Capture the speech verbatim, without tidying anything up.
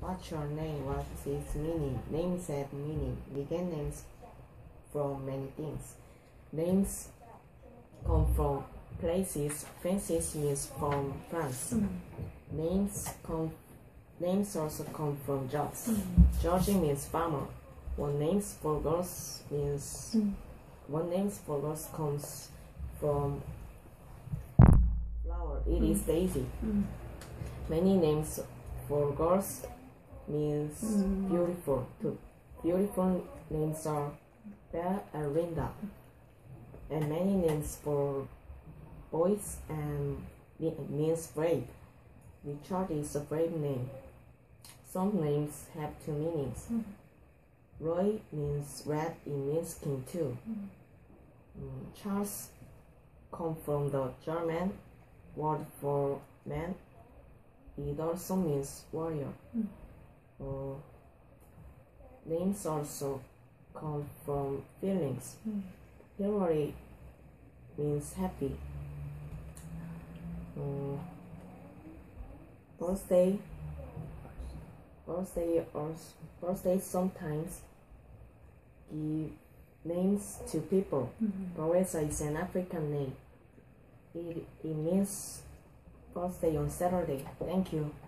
What's your name? What is its meaning? Names have meaning. We get names from many things. Names come from places. Francis means from France. Mm. Names come. Names also come from jobs. Mm. Georgie means farmer. One names for girls means. Mm. One names for girls comes from flower. It Mm. is Daisy. Mm. Many names for girls means Mm. beautiful too. Beautiful names are Belle and Linda. And many names for boys and means brave. Richard is a brave name. Some names have two meanings. Mm. Roy means red, it means king too. Mm. Mm, Charles comes from the German word for man. It also means warrior. Mm. Uh, names also come from feelings. Mm. Hillary means happy. Uh, birthday, birthday or birthday sometimes give names to people. Mm. Teresa is an African name. It, it means birthday on Saturday. Thank you.